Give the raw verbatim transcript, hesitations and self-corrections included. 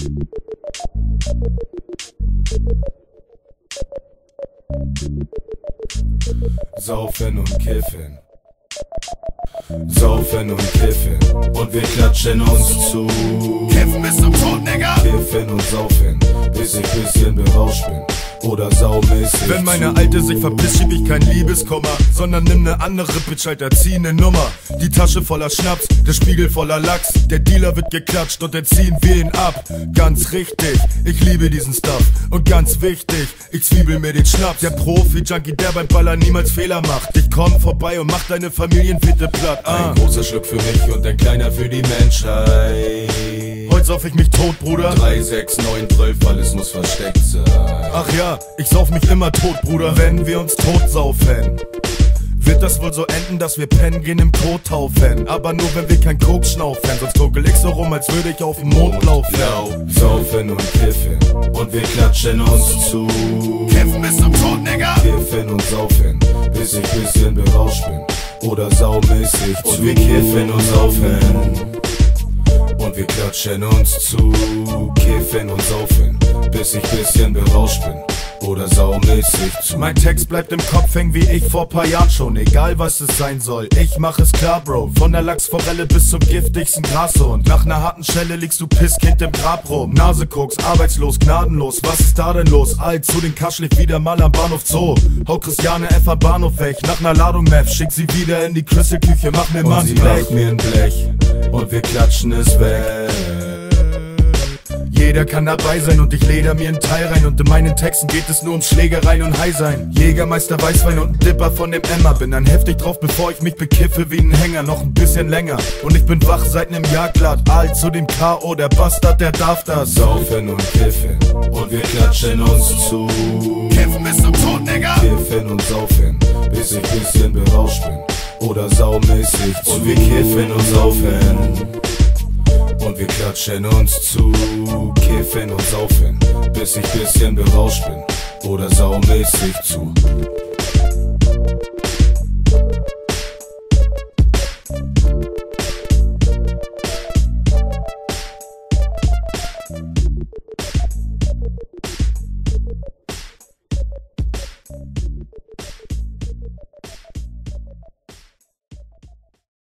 Saufen und kiffen, saufen und kiffen, und wir klatschen uns zu. Kiffen bis zum Tod, Nigga. Kiffen und saufen, bis ich bisschen berauscht bin oder saumäßig. Wenn meine Alte sich verpisst, schieb ich kein Liebeskummer, sondern nimm ne andere Bitch, Alter, zieh ne Nummer. Die Tasche voller Schnaps, der Spiegel voller Lachs, der Dealer wird geklatscht und dann ziehen wir ihn ab. Ganz richtig, ich liebe diesen Stuff. Und ganz wichtig, ich zwiebel mir den Schnaps. Der Profi-Junkie, der beim Ballern niemals Fehler macht. Ich komm vorbei und mach deine Familienfitte platt. ah. Ein großer Schluck für mich und ein kleiner für die Menschheit. Heute sauf ich mich tot, Bruder. Drei, sechs, neun, zwölf, alles muss versteckt sein. Ach ja, ich sauf mich immer tot, Bruder. Wenn wir uns tot saufen, wird das wohl so enden, dass wir pennen gehen im Kothaufen. Aber nur wenn wir kein Koks schnaufen, sonst guckel ich so rum, als würde ich auf dem Mond laufen. Saufen und kiffen, und wir klatschen uns zu. Kiffen bis zum Tod, Nigga. Kiffen und saufen, bis ich bisschen berauscht bin oder saumäßig zu. Und wir kiffen und saufen, und wir klatschen uns zu. Kiffen und saufen, bis ich bisschen berauscht bin oder saumäßig zu. Mein Text bleibt im Kopf hängen wie ich vor paar Jahren schon. Egal was es sein soll, ich mach es klar, Bro. Von der Lachsforelle bis zum giftigsten Grashund. Nach ner harten Schelle liegst du Pisskind im Grab rum. Nase guckst, arbeitslos, gnadenlos. Was ist da denn los? Alt, zu den Kaschlicht wieder mal am Bahnhof Zoo. Hau Christiane F. am Bahnhof weg. Nach ner Ladung Meth, schick sie wieder in die Crystal-Küche. Mach mir mal Und sie Blech. macht mir ein Blech, und wir klatschen es weg. Jeder kann dabei sein und ich leder mir einen Teil rein. Und in meinen Texten geht es nur um Schlägereien und High sein. Jägermeister Weißwein und ein Dipper von dem Emma. Bin dann heftig drauf, bevor ich mich bekiffe wie ein Hänger. Noch ein bisschen länger und ich bin wach seit nem Jahr glatt. Alt zu dem K O, der Bastard, der darf das. Saufen und kiffen, und wir klatschen uns zu. Kiffen bis zum Tod, Nigga. Kiffen und saufen, bis ich bisschen berauscht bin oder saumäßig zu. Und wir kiffen und saufen, und wir klatschen uns zu. Kiffen und saufen, bis ich bisschen berauscht bin oder saumäßig zu. Thank